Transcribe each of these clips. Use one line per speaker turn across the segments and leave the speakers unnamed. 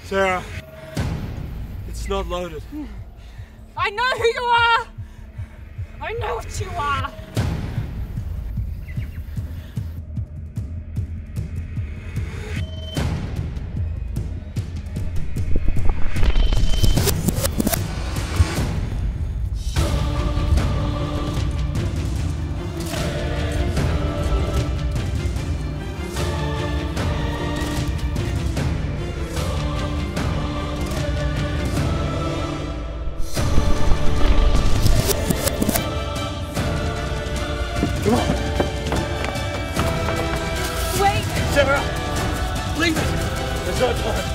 Sarah, it's not loaded.
I know who you are! I know what you are!
Come on.
Wait!
Sarah, leave it. There's no time.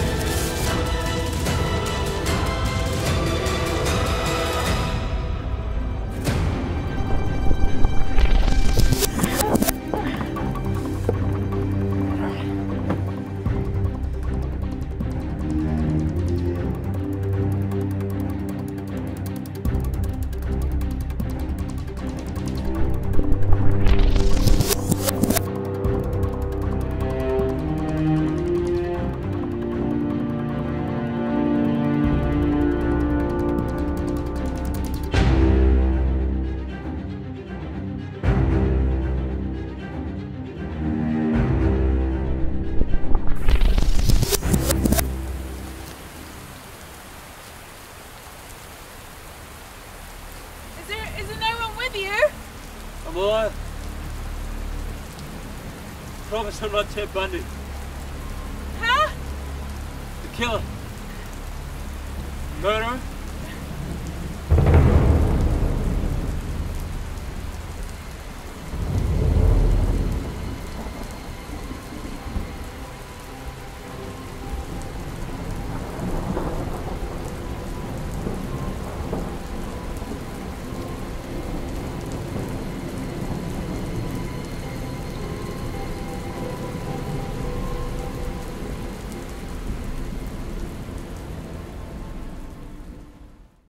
Is there no one with you?
I'm alive. Promise I'm not Ted Bundy.
Huh?
The killer. Murderer.